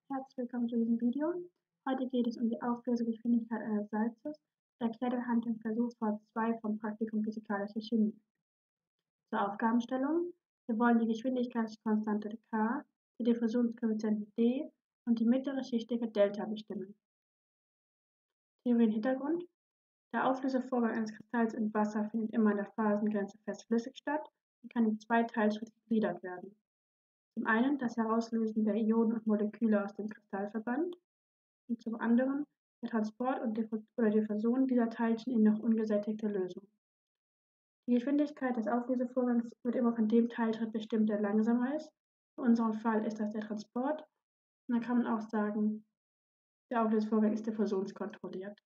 Herzlich willkommen zu diesem Video. Heute geht es um die Auflösegeschwindigkeit eines Salzes, erklärt anhand dem Versuchsfall 2 vom Praktikum Physikalische Chemie. Zur Aufgabenstellung: Wir wollen die Geschwindigkeitskonstante K, den Diffusionskoeffizienten d und die mittlere Schichtdicke Delta bestimmen. Theorie und Hintergrund: Der Auflösevorgang eines Kristalls in Wasser findet immer an der Phasengrenze fest-flüssig statt und kann in zwei Teilschritte gegliedert werden. Zum einen das Herauslösen der Ionen und Moleküle aus dem Kristallverband und zum anderen der Transport oder Diffusion dieser Teilchen in noch ungesättigte Lösung. Die Geschwindigkeit des Auflösevorgangs wird immer von dem Teilschritt bestimmt, der langsamer ist. In unserem Fall ist das der Transport. Und dann kann man auch sagen, der Auflösevorgang ist diffusionskontrolliert.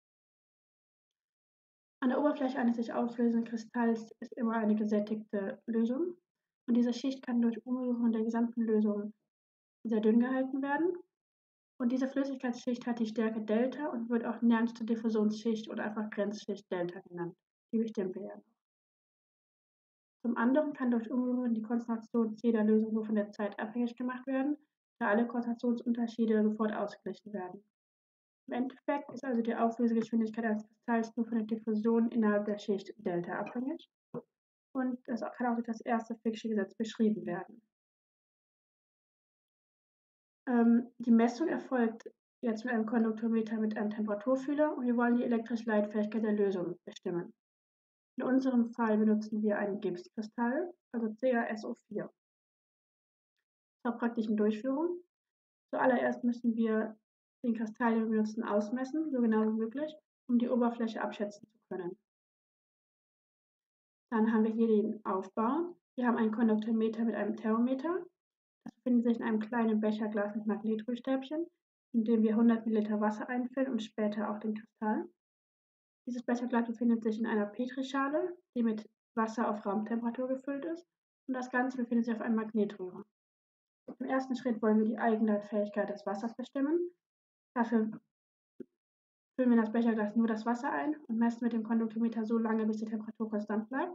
An der Oberfläche eines sich auflösenden Kristalls ist immer eine gesättigte Lösung. Und diese Schicht kann durch Umrührung der gesamten Lösung sehr dünn gehalten werden. Und diese Flüssigkeitsschicht hat die Stärke Delta und wird auch nernste Diffusionsschicht oder einfach Grenzschicht Delta genannt. Die bestimmen wir ja noch. Zum anderen kann durch Umrühren die Konzentration jeder Lösung nur von der Zeit abhängig gemacht werden, da alle Konzentrationsunterschiede sofort ausgeglichen werden. Im Endeffekt ist also die Auflösegeschwindigkeit eines Kristalls nur von der Diffusion innerhalb der Schicht Delta abhängig. Und das kann auch durch das erste Fick'sche Gesetz beschrieben werden. Die Messung erfolgt jetzt mit einem Konduktometer mit einem Temperaturfühler und wir wollen die elektrische Leitfähigkeit der Lösung bestimmen. In unserem Fall benutzen wir einen Gipskristall, also CaSO4. Zur praktischen Durchführung: Zuallererst müssen wir den Kristall, den wir benutzen, ausmessen, so genau wie möglich, um die Oberfläche abschätzen zu können. Dann haben wir hier den Aufbau. Wir haben ein Konduktometer mit einem Thermometer. Das befindet sich in einem kleinen Becherglas mit Magnetröhrstäbchen, in dem wir 100 ml Wasser einfüllen und später auch den Kristall. Dieses Becherglas befindet sich in einer Petrischale, die mit Wasser auf Raumtemperatur gefüllt ist, und das Ganze befindet sich auf einem Magnetröhrer. Im ersten Schritt wollen wir die Eigenleitfähigkeit des Wassers bestimmen. Dafür füllen wir in das Becherglas nur das Wasser ein und messen mit dem Konduktometer so lange, bis die Temperatur konstant bleibt.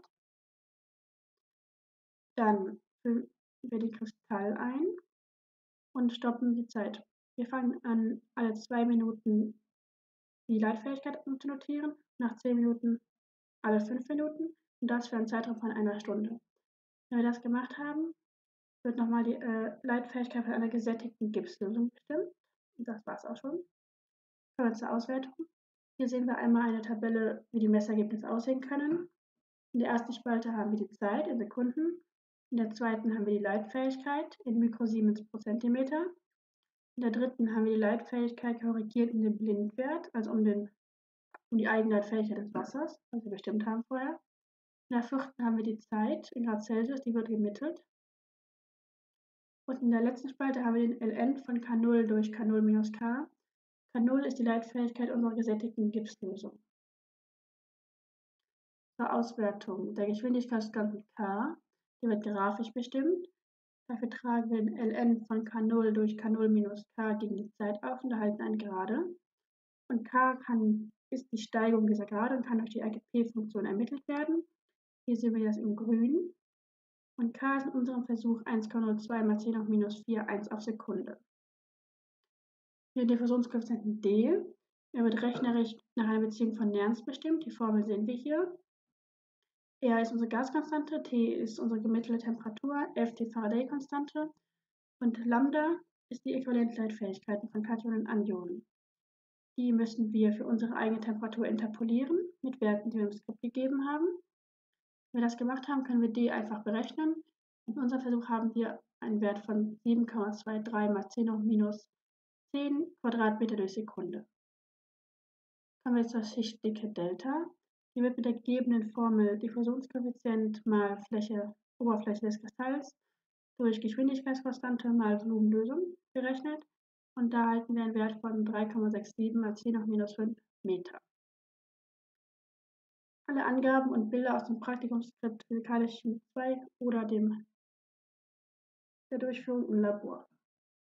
Dann füllen wir den Kristall ein und stoppen die Zeit. Wir fangen an, alle 2 Minuten die Leitfähigkeit zu notieren, nach 10 Minuten alle 5 Minuten und das für einen Zeitraum von einer Stunde. Wenn wir das gemacht haben, wird nochmal die Leitfähigkeit von einer gesättigten Gipslösung bestimmt. Und das war es auch schon. Kommen wir zur Auswertung. Hier sehen wir einmal eine Tabelle, wie die Messergebnisse aussehen können. In der ersten Spalte haben wir die Zeit in Sekunden. In der zweiten haben wir die Leitfähigkeit in Mikrosiemens pro Zentimeter. In der dritten haben wir die Leitfähigkeit korrigiert in den Blindwert, also um die Eigenleitfähigkeit des Wassers, was wir bestimmt haben vorher. In der vierten haben wir die Zeit in Grad Celsius, die wird gemittelt. Und in der letzten Spalte haben wir den ln von K0 durch K0 minus K. K0 ist die Leitfähigkeit unserer gesättigten Gipslösung. Zur Auswertung: Der Geschwindigkeitskonstante K, die wird grafisch bestimmt. Dafür tragen wir den ln von K0 durch K0 minus K gegen die Zeit auf und erhalten eine Gerade. Und K ist die Steigung dieser Gerade und kann durch die RGP-Funktion ermittelt werden. Hier sehen wir das in grün. Und K ist in unserem Versuch 1,02 mal 10 hoch minus 4 1 auf Sekunde. Den Diffusionskoeffizienten D, er wird rechnerisch nach einer Beziehung von Nernst bestimmt. Die Formel sehen wir hier. R ist unsere Gaskonstante, T ist unsere gemittelte Temperatur, F die Faraday-Konstante und Lambda ist die Äquivalenzleitfähigkeiten von Kationen und Anionen. Die müssen wir für unsere eigene Temperatur interpolieren mit Werten, die wir im Skript gegeben haben. Wenn wir das gemacht haben, können wir D einfach berechnen. In unserem Versuch haben wir einen Wert von 7,23 mal 10 hoch minus 10 Quadratmeter durch Sekunde. Kommen wir zur Schichtdicke Delta. Die wird mit der gegebenen Formel Diffusionskoeffizient mal Oberfläche des Kristalls durch Geschwindigkeitskonstante mal Volumenlösung berechnet. Und da erhalten wir einen Wert von 3,67 mal 10 hoch minus 5 Meter. Alle Angaben und Bilder aus dem Praktikumsskript Physikalische Chemie 2 oder der Durchführung im Labor.